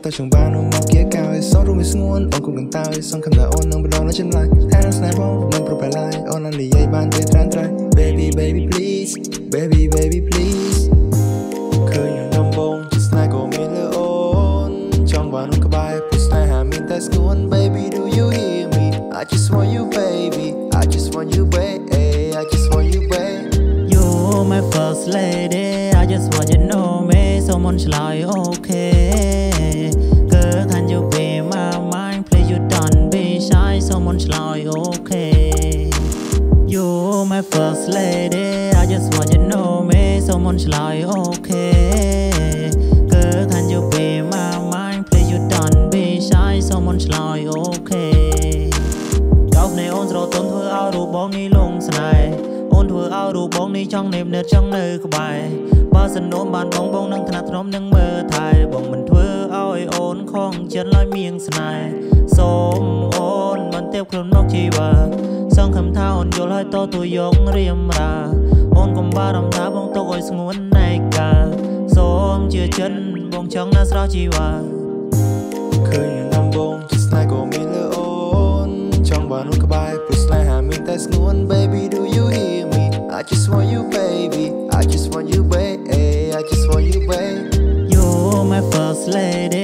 ta chẳng ban ôm mọc kia cao hay sót rồi mới xuống ôn cũng gần tao hay xong cầm ta ôn nâng bờ đón nó chân lại hai nó snap on nâng pro phải lại ôn ăn đi dây ban tới tràn trai baby baby please baby baby please khơi những đom bông just like go me le on trong ban ôn bài please like ham in that school baby do you hear me I just want you baby I just want you baby I just want you baby you're my first lady I just want you to know me someone like okay girl can you be my mind please you don't be shy someone like okay you're my first lady I just want you to know me someone like okay girl can you be my mind please you don't be shy someone like okay đọc này ôn rồi tốn thưa ao đủ bóng ni lung sài ôn thưa ao đủ bóng ni trong niềm nét trong nơi có bài bao giờ nôm bàn bóng bóng nâng thắt nôm nâng mơ thay bóng mình thưa ao ôn không chân lái miếng sài sôm ôn mình tiếp khuôn nóc chi bà sang khẩm thao ôn vô lại to tuổi giống riêng ra ôn cùng ba đầm đá bóng tôi gọi nguồn này cả sôm chưa chân bóng trắng đã sao chi bà khơi những đom bông just like go me le on trong ban ôn bài please like ham in that school baby do you hear me I just want you baby I just want you baby I just want you baby you're my first lady